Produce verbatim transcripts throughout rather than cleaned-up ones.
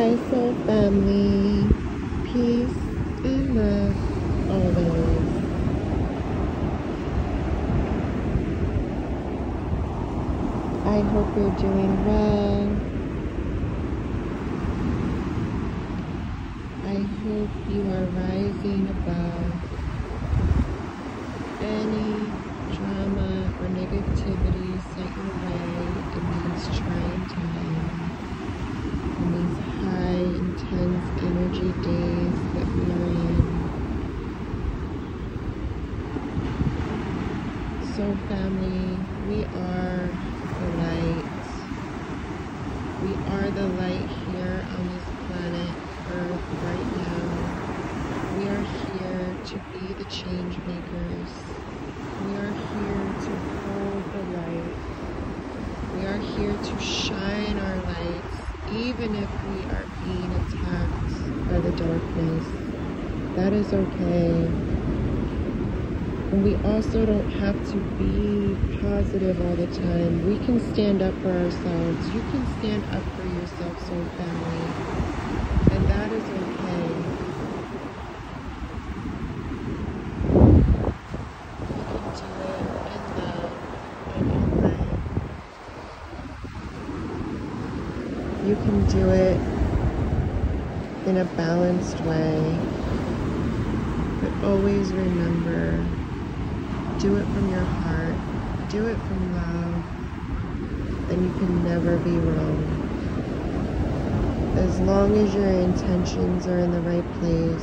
Hi, soul family. Peace and love always. I hope you're doing well. I hope you are rising above any drama or negativity set your way in these trying times, in these high, intense energy days that we are in. So family, we are the light. We are the light here on this planet Earth right now. We are here to be the change makers. We are here to hold the light. We are here to shine our lights, even if we are being attacked by the darkness. That is okay. And we also don't have to be positive all the time. We can stand up for ourselves. You can stand up for yourself, soul family. And that is okay. You can do it in love and in light. You can do it in a balanced way. But always remember, do it from your heart, do it from love, then you can never be wrong. As long as your intentions are in the right place,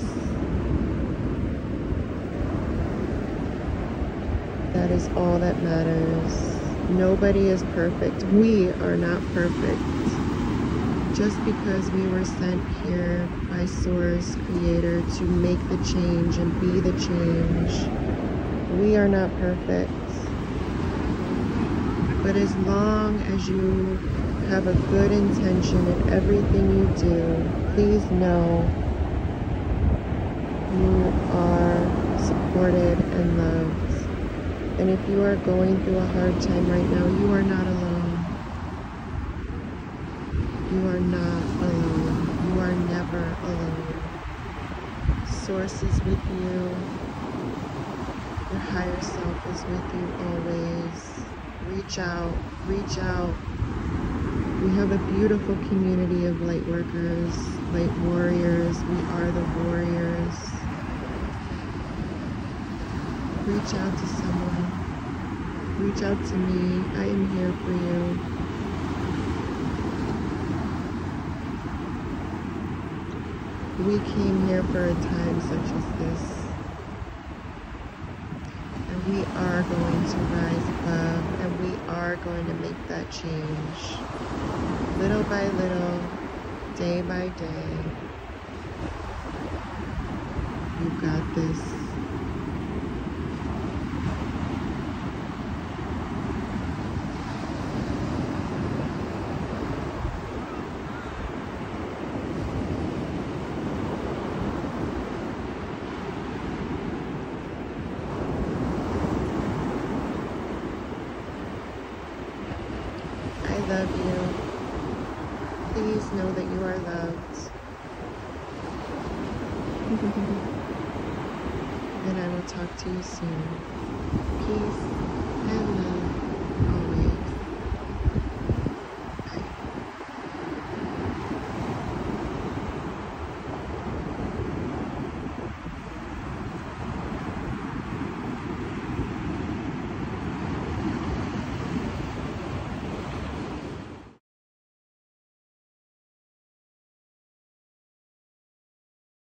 that is all that matters. Nobody is perfect. We are not perfect. Just because we were sent here by Source, Creator, to make the change and be the change, we are not perfect. But as long as you have a good intention in everything you do, please know you are supported and loved. And if you are going through a hard time right now, you are not alone. You are not alone. You are never alone. Source is with you. Your higher self is with you always. Reach out, reach out. We have a beautiful community of light workers, light warriors. We are the warriors. Reach out to someone. Reach out to me. I am here for you. We came here for a time such as this. We are going to rise above, and we are going to make that change. Little by little, day by day. You got this. I love you. Please know that you are loved. And I will talk to you soon. Peace and love always.